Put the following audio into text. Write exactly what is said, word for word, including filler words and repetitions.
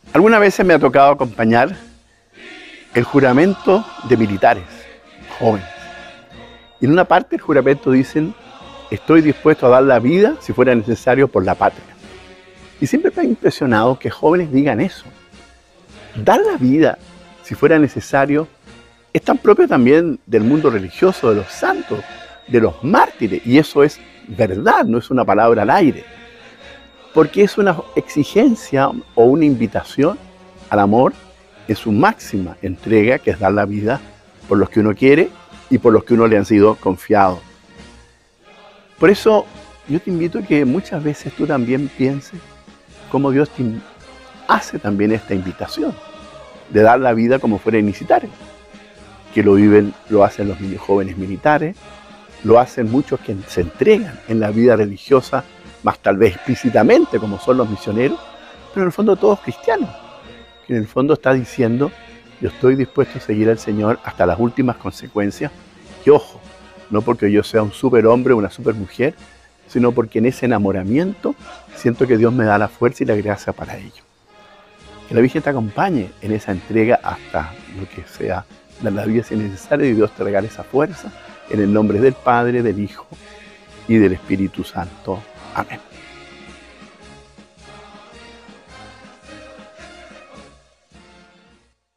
Algunas veces me ha tocado acompañar el juramento de militares jóvenes. Y en una parte del juramento dicen: estoy dispuesto a dar la vida si fuera necesario por la patria. Y siempre me ha impresionado que jóvenes digan eso. Dar la vida si fuera necesario es tan propio también del mundo religioso, de los santos, de los mártires. Y eso es verdad, no es una palabra al aire. Porque es una exigencia o una invitación al amor en su máxima entrega, que es dar la vida por los que uno quiere y por los que uno le han sido confiados. Por eso yo te invito a que muchas veces tú también pienses cómo Dios te hace también esta invitación de dar la vida como fuera militares, que lo viven, lo hacen los jóvenes militares, lo hacen muchos que se entregan en la vida religiosa, más tal vez explícitamente, como son los misioneros, pero en el fondo todos cristianos, que en el fondo está diciendo: yo estoy dispuesto a seguir al Señor hasta las últimas consecuencias. Y ojo, no porque yo sea un superhombre o una supermujer, sino porque en ese enamoramiento siento que Dios me da la fuerza y la gracia para ello. Que la Virgen te acompañe en esa entrega hasta lo que sea, dar la vida si es necesario, y Dios te regale esa fuerza, en el nombre del Padre, del Hijo y del Espíritu Santo. Amén.